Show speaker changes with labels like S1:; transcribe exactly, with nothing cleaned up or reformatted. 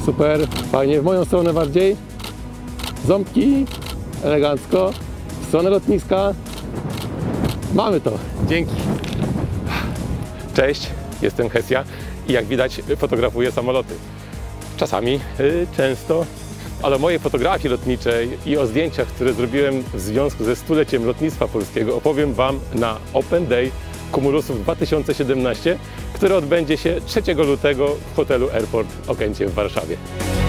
S1: Super, fajnie. W moją stronę bardziej. Ząbki, elegancko. W stronę lotniska. Mamy to. Dzięki. Cześć, jestem Hesja i jak widać fotografuję samoloty. Czasami, yy, często, ale o mojej fotografii lotniczej i o zdjęciach, które zrobiłem w związku ze stuleciem lotnictwa polskiego, opowiem Wam na Open Day Cumulusów dwa tysiące siedemnaście, który odbędzie się trzeciego lutego w hotelu Airport Okęcie w Warszawie.